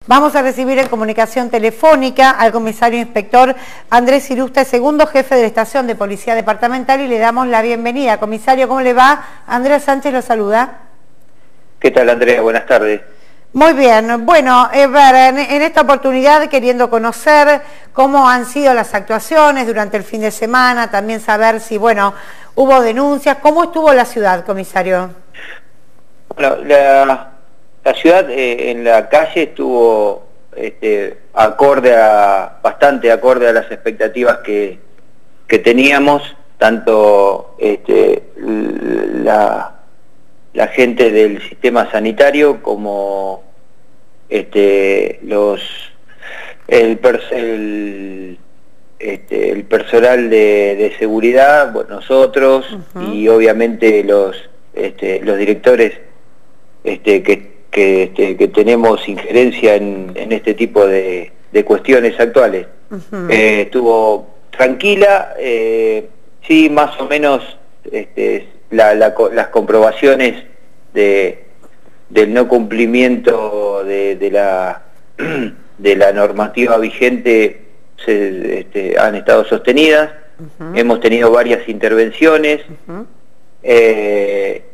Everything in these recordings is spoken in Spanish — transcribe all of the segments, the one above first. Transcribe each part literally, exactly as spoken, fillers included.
Vamos a recibir en comunicación telefónica al comisario inspector Andrés Irusta, segundo jefe de la estación de Policía Departamental, y le damos la bienvenida. Comisario, ¿cómo le va? Andrea Sánchez lo saluda. ¿Qué tal, Andrea? Buenas tardes. Muy bien. Bueno, eh, en, en esta oportunidad queriendo conocer cómo han sido las actuaciones durante el fin de semana, también saber si, bueno, hubo denuncias. ¿Cómo estuvo la ciudad, comisario? Bueno, la... La ciudad eh, en la calle estuvo este, acorde a, bastante acorde a las expectativas que, que teníamos, tanto este, la, la gente del sistema sanitario como este, los el, el, este, el personal de, de seguridad, bueno, nosotros uh-huh. y obviamente los, este, los directores este, que Que, este, que tenemos injerencia en, en este tipo de, de cuestiones actuales. Uh-huh. eh, estuvo tranquila, eh, sí, más o menos este, la, la, las comprobaciones de, del no cumplimiento de, de, la, de la normativa vigente se, este, han estado sostenidas. Uh-huh. Hemos tenido varias intervenciones. Uh-huh. eh,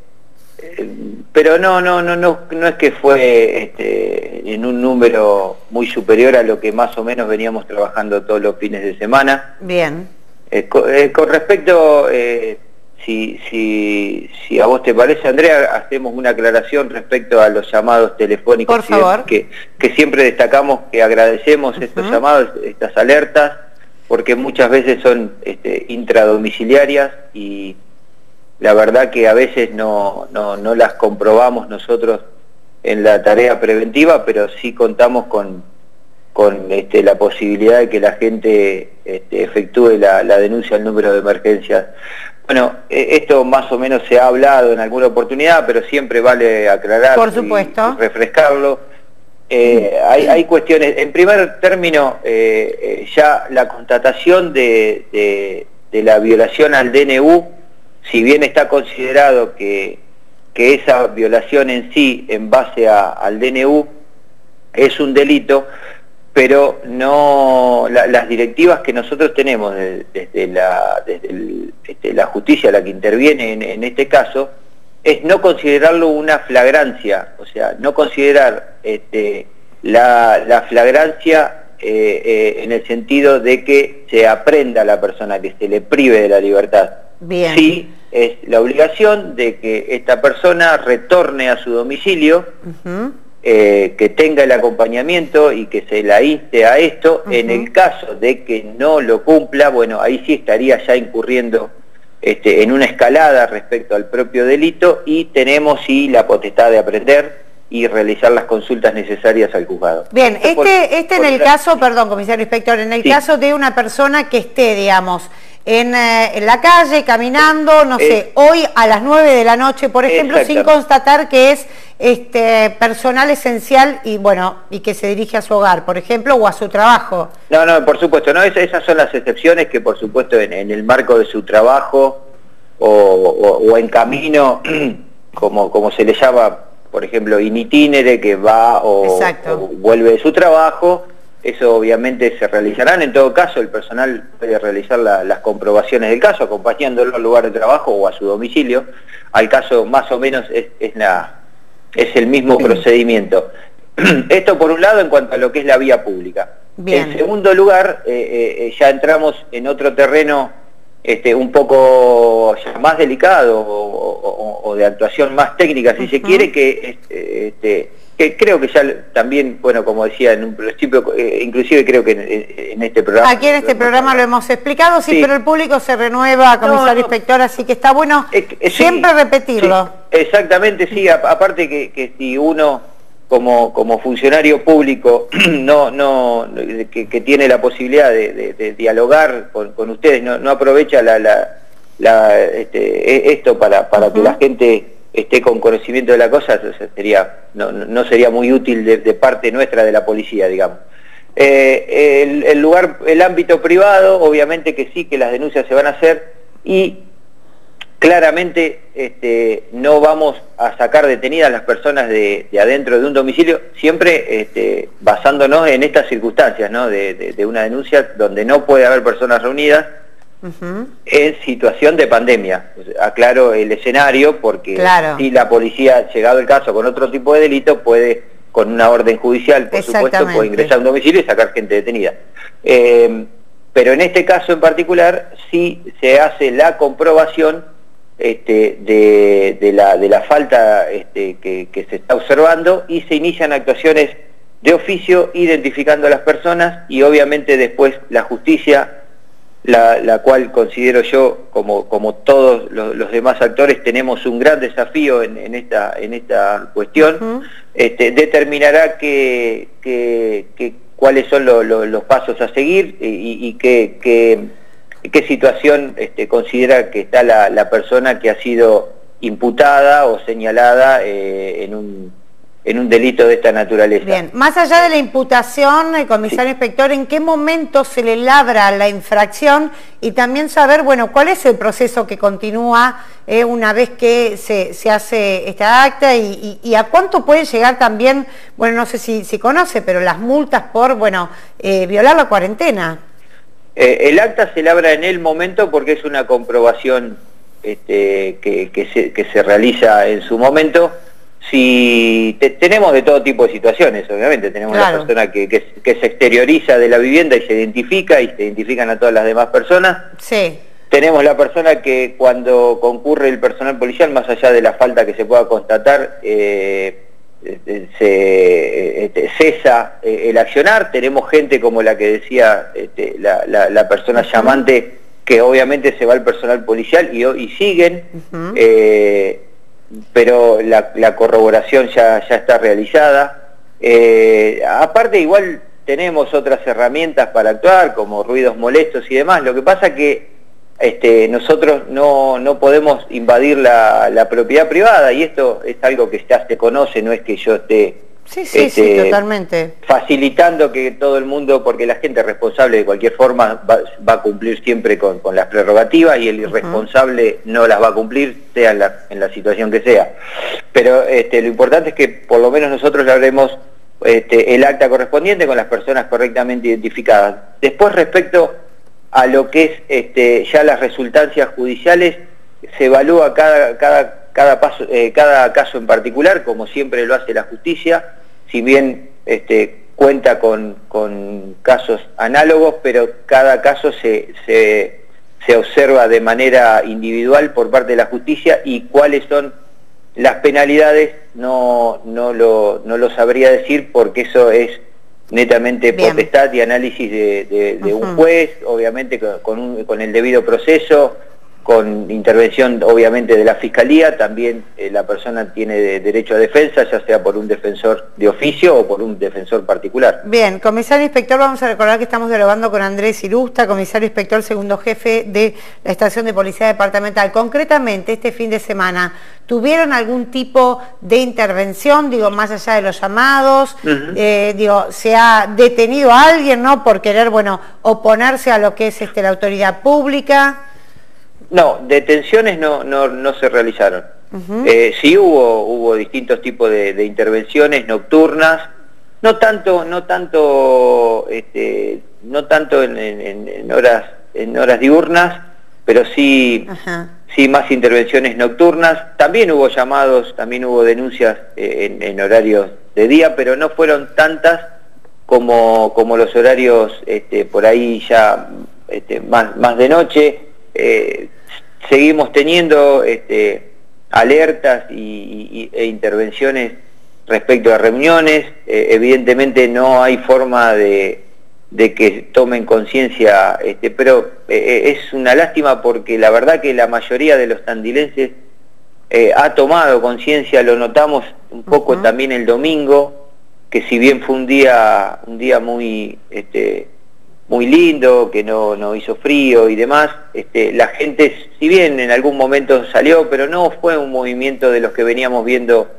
Pero no, no, no, no, no es que fue este, en un número muy superior a lo que más o menos veníamos trabajando todos los fines de semana. Bien. Eh, con, eh, con respecto, eh, si, si, si a vos te parece, Andrea, hacemos una aclaración respecto a los llamados telefónicos. Por favor. Que, que siempre destacamos que agradecemos uh-huh. estos llamados, estas alertas, porque muchas veces son este, intradomiciliarias y la verdad que a veces no, no, no las comprobamos nosotros en la tarea preventiva, pero sí contamos con, con este, la posibilidad de que la gente este, efectúe la, la denuncia al número de emergencias. Bueno, esto más o menos se ha hablado en alguna oportunidad, pero siempre vale aclarar Por supuesto. y refrescarlo. Eh, hay, hay cuestiones, en primer término, eh, ya la constatación de, de, de la violación al D N U, si bien está considerado que, que esa violación en sí, en base a, al D N U, es un delito, pero no la, las directivas que nosotros tenemos desde, desde, la, desde el, este, la justicia, la que interviene en, en este caso, es no considerarlo una flagrancia, o sea, no considerar este, la, la flagrancia eh, eh, en el sentido de que se aprenda a la persona, que se le prive de la libertad. Bien. Sí, es la obligación de que esta persona retorne a su domicilio, uh-huh. eh, que tenga el acompañamiento y que se la inste a esto. Uh-huh. En el caso de que no lo cumpla, bueno, ahí sí estaría ya incurriendo este, en una escalada respecto al propio delito, y tenemos sí la potestad de aprender y realizar las consultas necesarias al juzgado. Bien, este, por, este en el la... caso, perdón, comisario inspector, en el sí. caso de una persona que esté, digamos, En, eh, en la calle, caminando, no eh, sé, hoy a las nueve de la noche, por ejemplo, sin constatar que es este personal esencial y bueno, y que se dirige a su hogar, por ejemplo, o a su trabajo. No, no, por supuesto, no, esas, esas son las excepciones que por supuesto en, en el marco de su trabajo o, o, o en camino, como, como se le llama, por ejemplo, in itinere, que va o, o vuelve de su trabajo. Eso obviamente se realizarán. En todo caso, el personal puede realizar la, las comprobaciones del caso, acompañándolo al lugar de trabajo o a su domicilio. Al caso, más o menos, es, es, la, es el mismo procedimiento. Esto por un lado en cuanto a lo que es la vía pública. Bien. En segundo lugar, eh, eh, ya entramos en otro terreno este, un poco ya más delicado o, o, o de actuación más técnica, si uh-huh. se quiere, que... Este, este, que creo que ya también, bueno, como decía en un principio, eh, inclusive creo que en, en este programa... Aquí en este lo programa lo hemos explicado, sí, sí, pero el público se renueva, comisario no, no. inspector, así que está bueno eh, siempre sí, repetirlo. Sí, exactamente, sí, a, aparte que, que si uno como, como funcionario público no no que, que tiene la posibilidad de, de, de dialogar con, con ustedes, no, no aprovecha la, la, la este, esto para, para uh-huh. que la gente... esté con conocimiento de la cosa, sería no, no sería muy útil de, de parte nuestra de la policía, digamos. Eh, el, el lugar, el ámbito privado, obviamente que sí, que las denuncias se van a hacer, y claramente este, no vamos a sacar detenidas las personas de, de adentro de un domicilio, siempre este, basándonos en estas circunstancias, ¿no? de, de, de una denuncia donde no puede haber personas reunidas uh-huh. en situación de pandemia. Aclaro el escenario porque claro. si la policía, llegado el caso con otro tipo de delito, puede, con una orden judicial, por supuesto, puede ingresar a un domicilio y sacar gente detenida. Eh, pero en este caso en particular sí se hace la comprobación Este, de, de, la, de la falta este, que, que se está observando y se inician actuaciones de oficio identificando a las personas y obviamente después la justicia, la, la cual considero yo, como, como todos los, los demás actores, tenemos un gran desafío en, en, esta, en esta cuestión, uh-huh. este, determinará que, que, que, cuáles son lo, lo, los pasos a seguir y, y que... que qué situación este, considera que está la, la persona que ha sido imputada o señalada eh, en, un, en un delito de esta naturaleza. Bien, más allá de la imputación, el comisario sí. inspector, ¿en qué momento se le labra la infracción? Y también saber, bueno, cuál es el proceso que continúa eh, una vez que se, se hace esta acta y, y, y a cuánto puede llegar también, bueno, no sé si, si conoce, pero las multas por, bueno, eh, violar la cuarentena. Eh, el acta se labra en el momento porque es una comprobación este, que, que, se, que se realiza en su momento. Si te, tenemos de todo tipo de situaciones, obviamente, tenemos claro. la persona que, que, que se exterioriza de la vivienda y se identifica, y se identifican a todas las demás personas. Sí. Tenemos la persona que cuando concurre el personal policial, más allá de la falta que se pueda constatar, eh, se este, cesa eh, el accionar. Tenemos gente como la que decía este, la, la, la persona uh-huh. llamante, que obviamente se va al personal policial y, y siguen, uh-huh. eh, pero la, la corroboración ya, ya está realizada. Eh, aparte igual tenemos otras herramientas para actuar, como ruidos molestos y demás. Lo que pasa que Este, nosotros no, no podemos invadir la, la propiedad privada, y esto es algo que ya se conoce, no es que yo esté sí, sí, este, sí, totalmente. facilitando que todo el mundo, porque la gente responsable de cualquier forma va, va a cumplir siempre con, con las prerrogativas, y el irresponsable uh-huh. no las va a cumplir, sea en la, en la situación que sea. Pero este, lo importante es que por lo menos nosotros le haremos este, el acta correspondiente con las personas correctamente identificadas. Después, respecto a lo que es este, ya las resultancias judiciales, se evalúa cada, cada, cada, paso, eh, cada caso en particular, como siempre lo hace la justicia, si bien este, cuenta con, con casos análogos, pero cada caso se, se, se observa de manera individual por parte de la justicia, y cuáles son las penalidades no, no, lo, no lo sabría decir, porque eso es netamente bien. potestad y análisis de, de, de uh-huh. un juez, obviamente con, un, con el debido proceso, con intervención obviamente de la Fiscalía. También eh, la persona tiene de, derecho a defensa, ya sea por un defensor de oficio o por un defensor particular. Bien, comisario inspector, vamos a recordar que estamos dialogando con Andrés Irusta, comisario inspector segundo jefe de la Estación de Policía Departamental. Concretamente, este fin de semana, ¿tuvieron algún tipo de intervención, digo, más allá de los llamados? Uh-huh. eh, digo, ¿se ha detenido a alguien, no, por querer, bueno, oponerse a lo que es este, la autoridad pública? No, detenciones no, no, no se realizaron. Uh-huh. eh, sí hubo, hubo distintos tipos de, de intervenciones nocturnas, no tanto, no tanto, este, no tanto en, en, en horas, en horas diurnas, pero sí, uh-huh. sí más intervenciones nocturnas. También hubo llamados, también hubo denuncias eh, en, en horarios de día, pero no fueron tantas como, como los horarios este, por ahí ya este, más, más de noche. Eh, seguimos teniendo este, alertas y, y, e intervenciones respecto a reuniones. Eh, evidentemente no hay forma de, de que tomen conciencia, este, pero eh, es una lástima, porque la verdad que la mayoría de los tandilenses eh, ha tomado conciencia. Lo notamos un poco uh-huh. también el domingo, que si bien fue un día, un día muy... Este, muy lindo, que no, no hizo frío y demás, este, la gente, si bien en algún momento salió, pero no fue un movimiento de los que veníamos viendo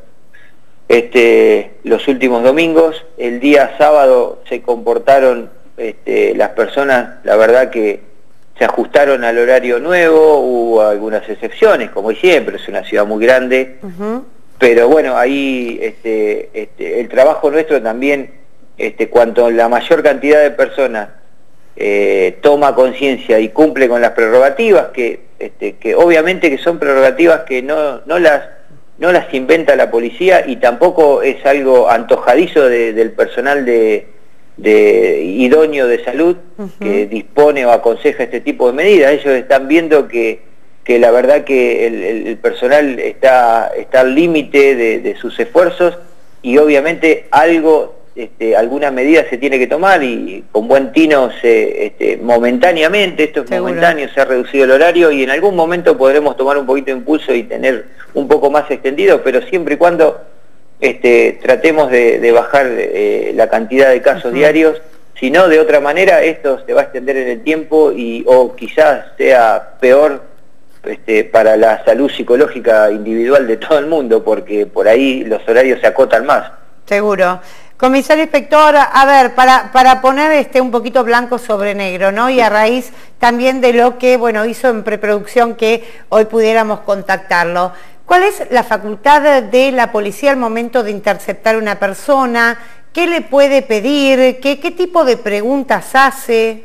este, los últimos domingos. El día sábado se comportaron este, las personas, la verdad que se ajustaron al horario nuevo, hubo algunas excepciones, como siempre, es una ciudad muy grande, uh-huh. pero bueno, ahí este, este, el trabajo nuestro también, este, cuanto la mayor cantidad de personas eh, toma conciencia y cumple con las prerrogativas, que, este, que obviamente que son prerrogativas que no, no, las, no las inventa la policía y tampoco es algo antojadizo de, del personal de... de idóneo de salud uh-huh. que dispone o aconseja este tipo de medidas. Ellos están viendo que, que la verdad que el, el, el personal está, está al límite de, de sus esfuerzos y obviamente algo, este, alguna medida se tiene que tomar y con buen tino se, este, momentáneamente, esto es ¿Seguro? momentáneo, se ha reducido el horario y en algún momento podremos tomar un poquito de impulso y tener un poco más extendido, pero siempre y cuando Este, tratemos de, de bajar eh, la cantidad de casos uh-huh. diarios, si no, de otra manera esto se va a extender en el tiempo y o quizás sea peor este, para la salud psicológica individual de todo el mundo, porque por ahí los horarios se acotan más. Seguro. Comisario Inspector, a ver, para, para poner este un poquito blanco sobre negro, ¿no? Y a raíz también de lo que, bueno, hizo en preproducción que hoy pudiéramos contactarlo. ¿Cuál es la facultad de la policía al momento de interceptar a una persona? ¿Qué le puede pedir? ¿Qué, qué tipo de preguntas hace?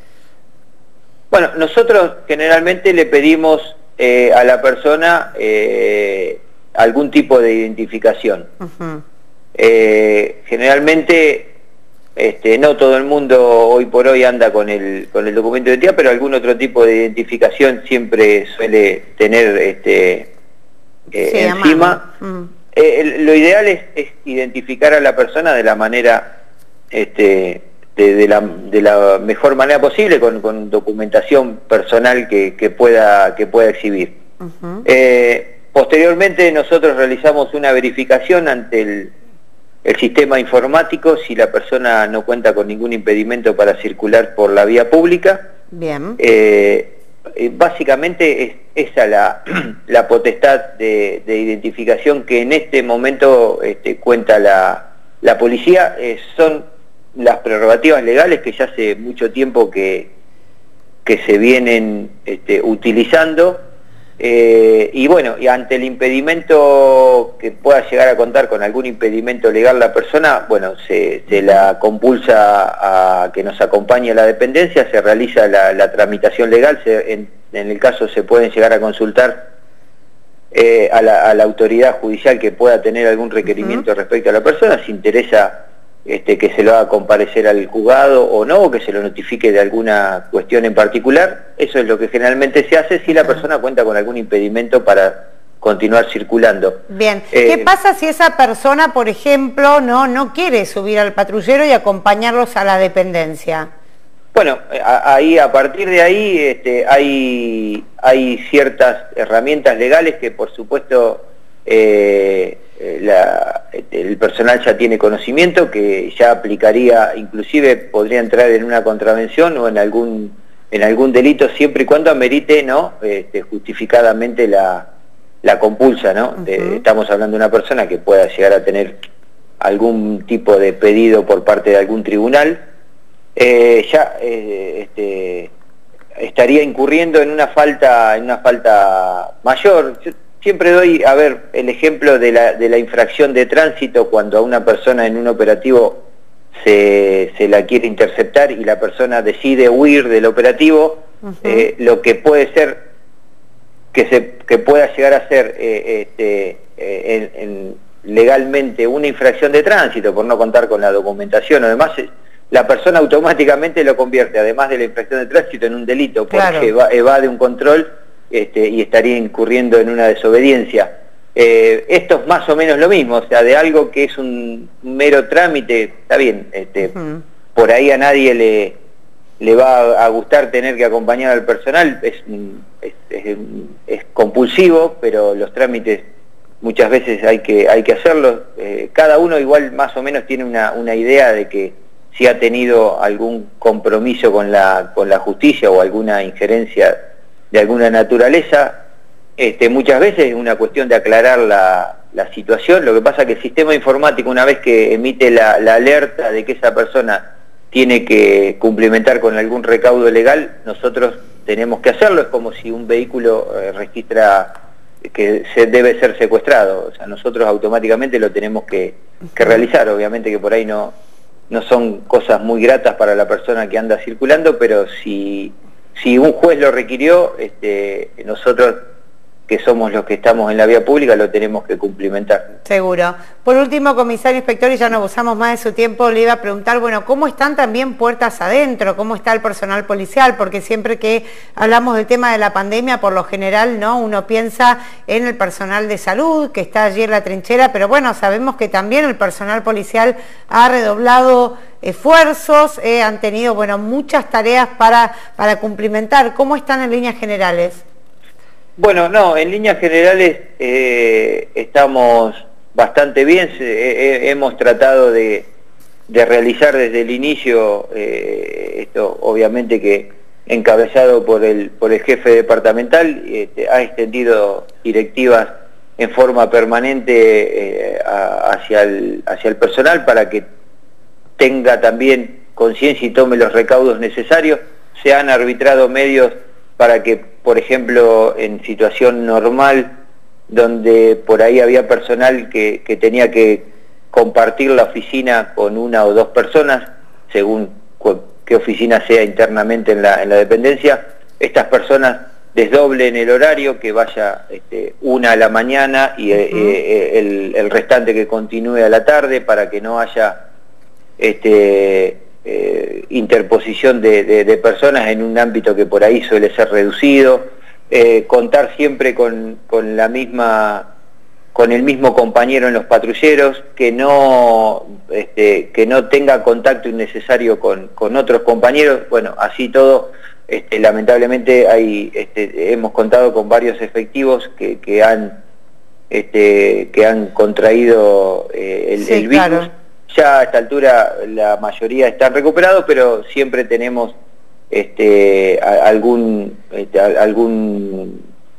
Bueno, nosotros generalmente le pedimos eh, a la persona eh, algún tipo de identificación. Uh-huh. eh, generalmente, este, no todo el mundo hoy por hoy anda con el, con el documento de identidad, pero algún otro tipo de identificación siempre suele tener... este Eh, sí, encima, mm. eh, lo ideal es, es identificar a la persona de la manera, este, de, de, la, de la mejor manera posible, con, con documentación personal que, que, pueda, que pueda exhibir. Uh-huh. eh, posteriormente nosotros realizamos una verificación ante el, el sistema informático si la persona no cuenta con ningún impedimento para circular por la vía pública. Bien. Eh, Eh, básicamente es esa la, la potestad de, de identificación que en este momento este, cuenta la, la policía. Eh, son las prerrogativas legales que ya hace mucho tiempo que, que se vienen este, utilizando eh, y bueno, y ante el impedimento que pueda llegar a contar con algún impedimento legal la persona, bueno, se, se la compulsa a que nos acompañe a la dependencia, se realiza la, la tramitación legal, se, en, en el caso se pueden llegar a consultar eh, a, la, a la autoridad judicial que pueda tener algún requerimiento uh-huh. respecto a la persona, si interesa este, que se lo haga comparecer al juzgado o no, o que se lo notifique de alguna cuestión en particular. Eso es lo que generalmente se hace si la persona cuenta con algún impedimento para continuar circulando. Bien, eh, ¿qué pasa si esa persona, por ejemplo, no, no quiere subir al patrullero y acompañarlos a la dependencia? Bueno, a, ahí a partir de ahí este, hay, hay ciertas herramientas legales que por supuesto eh, la, el personal ya tiene conocimiento, que ya aplicaría, inclusive podría entrar en una contravención o en algún, en algún delito siempre y cuando amerite, ¿no? este, justificadamente la la compulsa, ¿no? Uh-huh. de, estamos hablando de una persona que pueda llegar a tener algún tipo de pedido por parte de algún tribunal, eh, ya eh, este, estaría incurriendo en una falta, en una falta mayor. Yo siempre doy, a ver, el ejemplo de la, de la infracción de tránsito cuando a una persona en un operativo se, se la quiere interceptar y la persona decide huir del operativo, uh-huh. eh, lo que puede ser que se que pueda llegar a ser eh, este, eh, en, en legalmente una infracción de tránsito por no contar con la documentación. Además, la persona automáticamente lo convierte, además de la infracción de tránsito, en un delito, porque claro. eva, evade un control este, y estaría incurriendo en una desobediencia. Eh, esto es más o menos lo mismo, o sea, de algo que es un mero trámite, está bien, este, uh-huh. por ahí a nadie le... le va a gustar tener que acompañar al personal, es, es, es, es compulsivo, pero los trámites muchas veces hay que, hay que hacerlos. Eh, cada uno igual más o menos tiene una, una idea de que si ha tenido algún compromiso con la, con la justicia o alguna injerencia de alguna naturaleza. Este, muchas veces es una cuestión de aclarar la, la situación. Lo que pasa es que el sistema informático, una vez que emite la, la alerta de que esa persona tiene que cumplimentar con algún recaudo legal, nosotros tenemos que hacerlo, es como si un vehículo eh, registra que se debe ser secuestrado, o sea, nosotros automáticamente lo tenemos que, que realizar. Obviamente que por ahí no, no son cosas muy gratas para la persona que anda circulando, pero si, si un juez lo requirió, este, nosotros que somos los que estamos en la vía pública lo tenemos que cumplimentar. Seguro. Por último, comisario inspector, y ya no abusamos más de su tiempo, le iba a preguntar, bueno, ¿cómo están también puertas adentro? ¿Cómo está el personal policial? Porque siempre que hablamos del tema de la pandemia, por lo general, ¿no? Uno piensa en el personal de salud, que está allí en la trinchera, pero bueno, sabemos que también el personal policial ha redoblado esfuerzos, eh, han tenido, bueno, muchas tareas para, para cumplimentar. ¿Cómo están en líneas generales? Bueno, no, en líneas generales eh, estamos bastante bien, eh, eh, hemos tratado de, de realizar desde el inicio, eh, esto obviamente que encabezado por el, por el jefe departamental, este, ha extendido directivas en forma permanente eh, a, hacia, el, hacia el personal para que tenga también conciencia y tome los recaudos necesarios. Se han arbitrado medios para que, por ejemplo, en situación normal, donde por ahí había personal que, que tenía que compartir la oficina con una o dos personas, según qué oficina sea internamente en la, en la dependencia, estas personas desdoblen el horario, que vaya este, una a la mañana y uh-huh. eh, el, el restante que continúe a la tarde, para que no haya este Eh, interposición de, de, de personas en un ámbito que por ahí suele ser reducido, eh, contar siempre con, con la misma, con el mismo compañero en los patrulleros, que no, este, que no tenga contacto innecesario con, con otros compañeros. Bueno, así todo, este, lamentablemente hay, este, hemos contado con varios efectivos que, que han, este, que han contraído eh, el, sí, el virus. Claro. Ya a esta altura la mayoría están recuperados, pero siempre tenemos este, algún, este, algún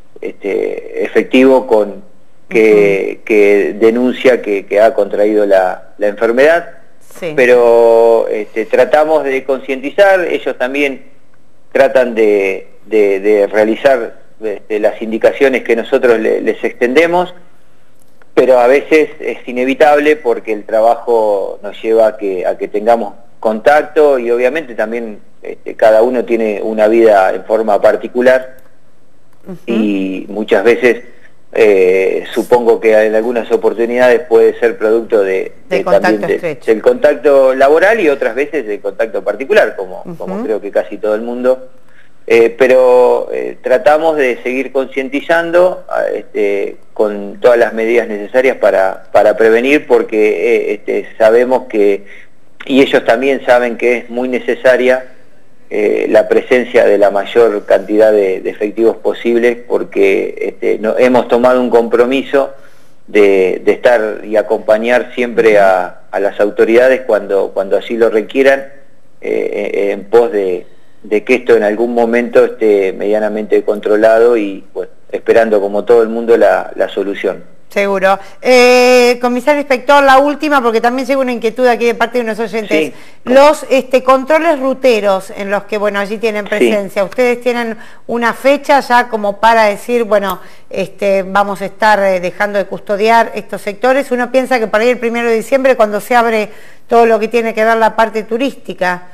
este, efectivo con, que, uh-huh. que denuncia que, que ha contraído la, la enfermedad. Sí. Pero este, tratamos de concientizar, ellos también tratan de, de, de realizar este, las indicaciones que nosotros le, les extendemos, pero a veces es inevitable porque el trabajo nos lleva a que, a que tengamos contacto, y obviamente también este, cada uno tiene una vida en forma particular. Uh-huh. Y muchas veces eh, supongo que en algunas oportunidades puede ser producto de, de, de también de, del contacto laboral, y otras veces del contacto particular, como, uh-huh. como creo que casi todo el mundo. Eh, pero eh, tratamos de seguir concientizando este, con todas las medidas necesarias para, para prevenir, porque eh, este, sabemos que, y ellos también saben que es muy necesaria eh, la presencia de la mayor cantidad de, de efectivos posibles, porque este, no, hemos tomado un compromiso de, de estar y acompañar siempre a, a las autoridades cuando, cuando así lo requieran, eh, en pos de de que esto en algún momento esté medianamente controlado y bueno, esperando como todo el mundo la, la solución. Seguro. Eh, comisario inspector, la última, porque también llega una inquietud aquí de parte de unos oyentes. Sí. Los este, controles ruteros en los que, bueno, allí tienen presencia, sí. ¿Ustedes tienen una fecha ya como para decir, bueno, este, vamos a estar eh, dejando de custodiar estos sectores? Uno piensa que para ir el primero de diciembre, cuando se abre todo lo que tiene que ver la parte turística.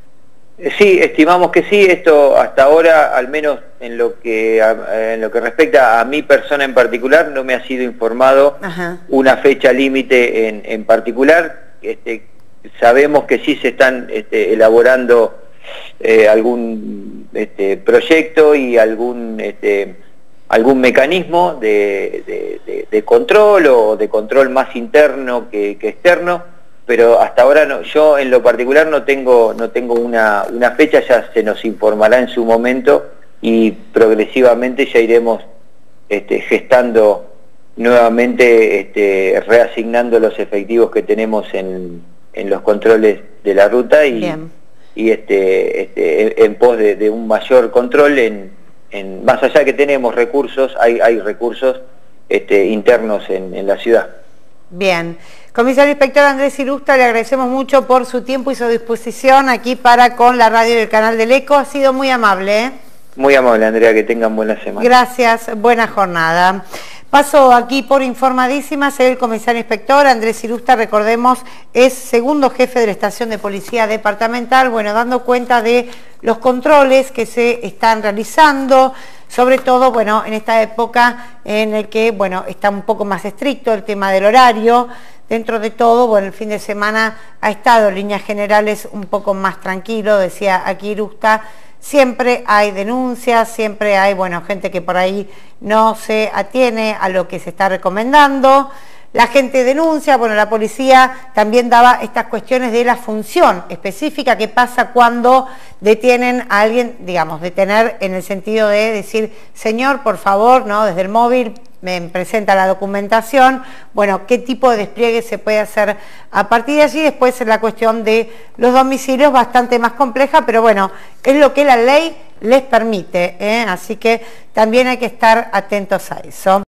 Sí, estimamos que sí. Esto hasta ahora, al menos en lo que en lo que respecta a mi persona en particular, no me ha sido informado Ajá. una fecha límite en, en particular. Este, sabemos que sí se están este, elaborando eh, algún este, proyecto y algún este, algún mecanismo de, de, de, de control, o de control más interno que, que externo. Pero hasta ahora no, yo en lo particular no tengo no tengo una, una fecha, ya se nos informará en su momento, y progresivamente ya iremos este, gestando nuevamente, este, reasignando los efectivos que tenemos en, en los controles de la ruta, y, y este, este, en pos de, de un mayor control, en, en, más allá que tenemos recursos, hay, hay recursos este, internos en, en la ciudad. Bien. Comisario inspector Andrés Irusta, le agradecemos mucho por su tiempo y su disposición aquí para con la radio y el canal del Eco. Ha sido muy amable, ¿eh? Muy amable, Andrea, que tengan buena semana. Gracias, buena jornada. Paso aquí por informadísimas, el comisario inspector Andrés Irusta, recordemos, es segundo jefe de la estación de policía departamental, bueno, dando cuenta de los controles que se están realizando, sobre todo, bueno, en esta época en el que, bueno, está un poco más estricto el tema del horario. Dentro de todo, bueno, el fin de semana ha estado en líneas generales un poco más tranquilo, decía aquí Irusta. Siempre hay denuncias, siempre hay, bueno, gente que por ahí no se atiene a lo que se está recomendando. La gente denuncia, bueno, la policía también daba estas cuestiones de la función específica que pasa cuando detienen a alguien, digamos, detener en el sentido de decir, señor, por favor, ¿no? Desde el móvil me presenta la documentación, bueno, qué tipo de despliegue se puede hacer a partir de allí. Después la cuestión de los domicilios, bastante más compleja, pero bueno, es lo que la ley les permite, ¿eh? Así que también hay que estar atentos a eso.